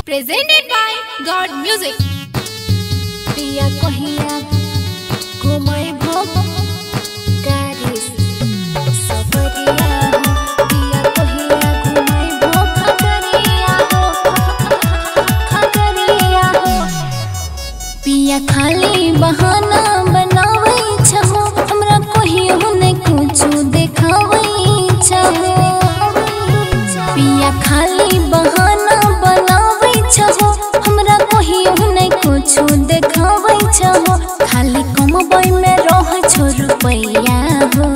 Presented by God Music. पिया कहिया घुमई भोग गाड़ी सफरिया हो पिया कहिया घुमई भोग खगरिया हो पिया खाली बहाना बनावई छहो हमरा कहियो ने कुछ देखावई छहो पिया खाली बहाना बनावई छहो हमरा कहियो ने कुछ देखावई छहो खाली कमबई में रह छो रुपैया हो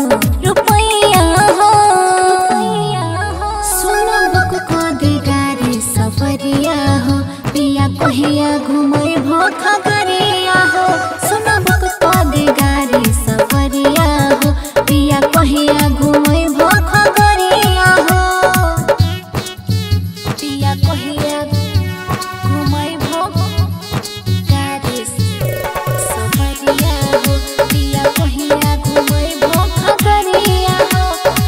सुनो बुक को दे गाड़ी सफरिया हो पिया कहिया घुमई भो खगरिया हो सुनो बुक को दे गाड़ी सफरिया हो पिया कहिया घुमई भो खगरिया हो पिया कहिया घुमई भो गाड़ी सफरिया हो पिया कहिया घुमई भो खगरिया हो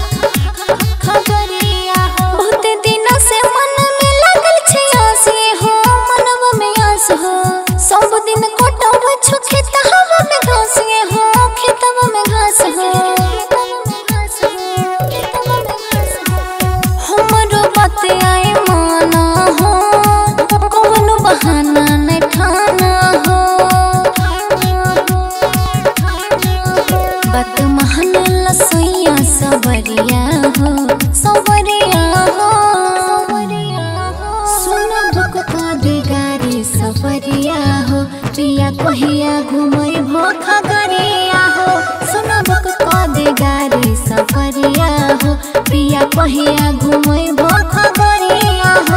बहुत दिन से मन में लगल छे आस हो मनवा में आस हो सब दिन कोटव छु खेतवा में घास हो खेतवा में घास हो हमरो बात आए माना हो कोनो बहाना न ठाना हो बात महन लसैया सवरिया हो सुनो बुक को दे गाड़ी सफरिया हो पिया कहिया घुमई भो खगरिया हो सुनो बुक को दे गाड़ी सफरिया हो पिया कहिया घुमई भो खगरिया हो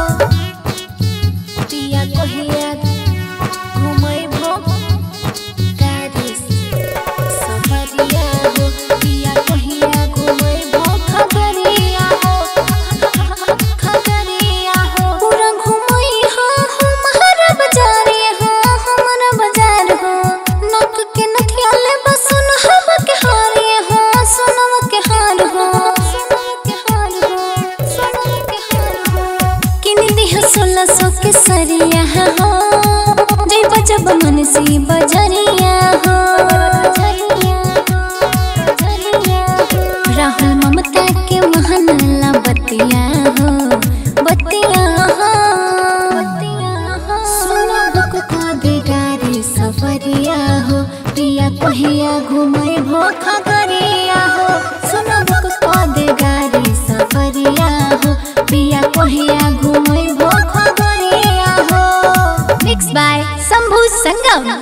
पिया कहिया घुमई भो गाड़ी सफरिया हो पिया कहिया घुमई भो खगरिया हो पूरा घुमई हो हमारा बाजारे हो हमारा बाजार हो नक के नथिया ले बसन हवा के हारे हो सोनवा के हार हो किन दिह 1600 के सरिया हो जय बजब मन सी बजरिया हो राहुल ममता के महन ला बतिया हो सुनो बुक को दे गाड़ी सफरिया हो पिया कहिया घुमई भो खगरिया हो सुनो बुक को दे गाड़ी सफरिया हो पिया कहिया घुमई भो खगरिया हो Mixed by Sambhu Sangam.